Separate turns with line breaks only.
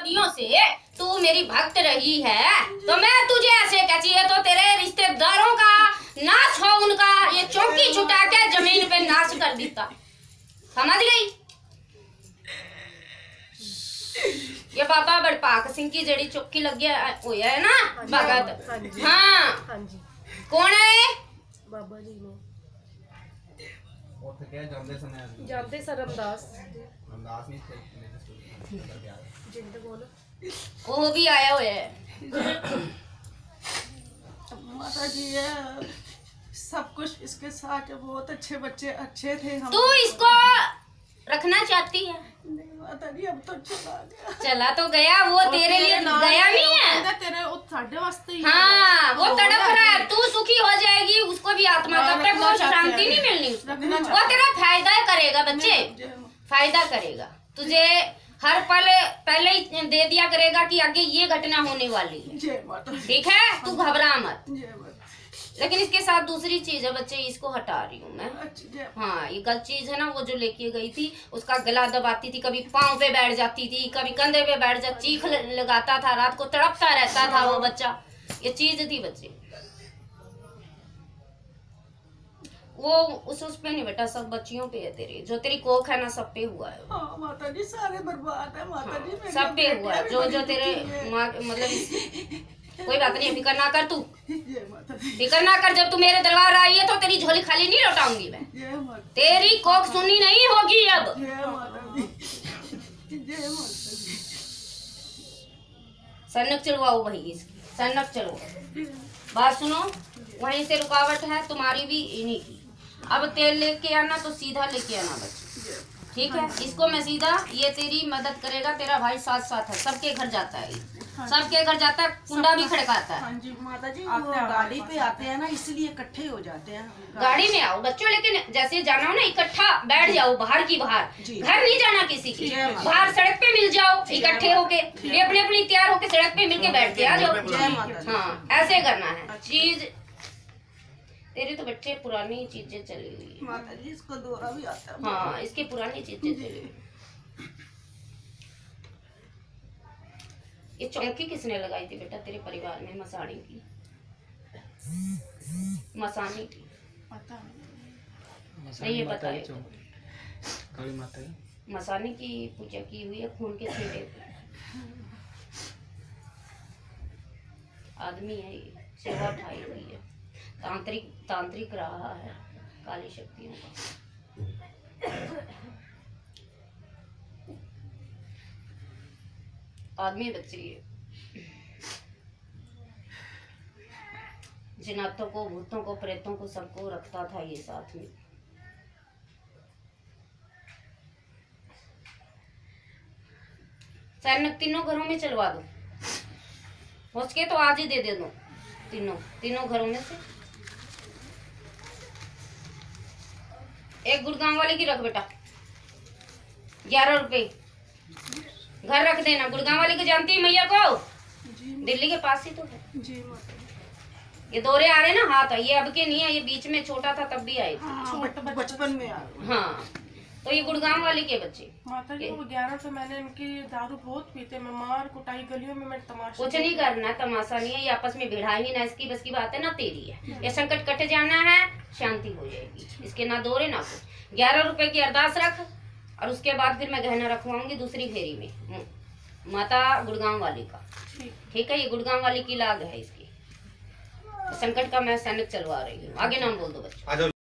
सदियों से तू मेरी भक्त रही है, तो मैं तुझे ऐसे कहती है तो तेरे रिश्तेदारों का नाश हो, उनका ये चौकी छुटा के जमीन पे नाश कर देता। समझ गई? ये बाबा बड़पाक सिंह की जड़ी चौकी लग गया है ना भगत। हाँ कौन है?
बाबा जी ने
जानते सर रमदास
वो भी आया हुआ है।
माता जी है सब कुछ इसके साथ, बहुत अच्छे बच्चे अच्छे थे हम।
तू इसको रखना चाहती है?
नहीं माता जी अब तो चला गया।
चला तो गया, वो तेरे लिए गया नहीं है,
तेरे साढ़े वास्ते ही।
हाँ वो तड़प रहा है, तू सुखी हो जाएगी, उसको भी आत्मा तब तक वो शांति नहीं मिलनी। वो तेरा फायदा करेगा बच्चे, फायदा करेगा तुझे, हर पल पहले ही दे दिया करेगा कि आगे ये घटना होने वाली है। ठीक है, तू घबरा मत। लेकिन इसके साथ दूसरी चीज है बच्चे, इसको हटा रही हूँ मैं। हाँ ये गलत चीज है ना, वो जो लेके गई थी उसका गला दबाती थी, कभी पाँव पे बैठ जाती थी, कभी कंधे पे बैठ जाती, चीख लगाता था, रात को तड़पता रहता था वो बच्चा। ये चीज थी बच्चे, वो उस पे नहीं बेटा, सब बच्चियों पे है तेरे, जो तेरी कोख है ना सब पे हुआ है।
माता जी सारे बर्बाद है माता जी,
सब पे हुआ है, जो जो तेरे माँ मतलब कोई बात नहीं, फिक्र ना कर, तू फिक्र ना कर। जब तू मेरे दरबार आई है तो तेरी झोली खाली नहीं लौटाऊंगी मैं, तेरी कोख सुनी नहीं होगी अब। सन्नक चलवाओ भाई, इसकी सन्नक चलवाओ। बात सुनो, वहीं से रुकावट है तुम्हारी भी इन्हीं की। अब तेल लेके आना तो सीधा लेके आना बच्चे, ठीक है? इसको मैं सीधा, ये तेरी मदद करेगा, तेरा भाई साथ साथ है, सबके घर जाता है, सबके घर जाता है, कुंडा भी खड़काता है।
हाँ जी माता जी, वो गाड़ी पे आते हैं ना इसलिए इकट्ठे हो जाते हैं।
गाड़ी में आओ बच्चों, लेकिन जैसे जाना हो ना इकट्ठा बैठ जाओ, बाहर की बाहर, घर नहीं जाना किसी की, बाहर सड़क पे मिल जाओ इकट्ठे होके, ये अपने अपनी तैयार होके सड़क पे मिलके बैठ के आ जाओ। हाँ ऐसे करना है चीज। तेरी तो बच्चे पुरानी चीजें चली हुई
माता जी, इसको दौरा भी आता है।
हाँ इसकी पुरानी चीजें चली हुई। ये चौकी किसने लगाई थी बेटा तेरे परिवार में? मसानी की, मसानी की नहीं, ये पता है मसानी की पूजा की हुई है, खून के छींटे पे आदमी है ये, सेवा उठाई हुई है, तांत्रिक रहा है काली शक्तियों का। आदमी बच्चे ये जिन्नातों को, भूतों को, प्रेतों को, सबको रखता था ये साथ में। सैनिक तीनों घरों में चलवा दो, हो सके तो आज ही दे दो, तीनों घरों में से एक गुड़गांव वाले की रख बेटा, 11 रुपए घर रख देना। गुड़गांव वाली को जानती है मैया को? दिल्ली के पास ही तो है
जी।
ये दौरे आ रहे ना हाथ, ये अब के नहीं है, ये बीच में छोटा था तब भी आए थे,
बचपन में।
हाँ तो ये गुड़गांव वाले के बच्चे।
माता जी वो 11 से मैंने इनकी दारू बहुत पीते, मैं मार कुटाई गलियों में, मैं तमाशा
कुछ नहीं करना, तमाशा नहीं है, ये आपस में भिड़ाएंगे ना, इसकी बस की बात है ना तेरी है। ये संकट कट जाना है, शांति हो जाएगी, इसके ना दौरे ना कुछ। 11 रुपए की अरदास रख, और उसके बाद फिर मैं गहना रखवाऊंगी दूसरी फेरी में, माता गुड़गांव वाली का, ठीक है? ये गुड़गांव वाली की लाग है इसकी, संकट का मैं सैनिक चलवा रही हूँ। आगे नाम बोल दो बच्चे।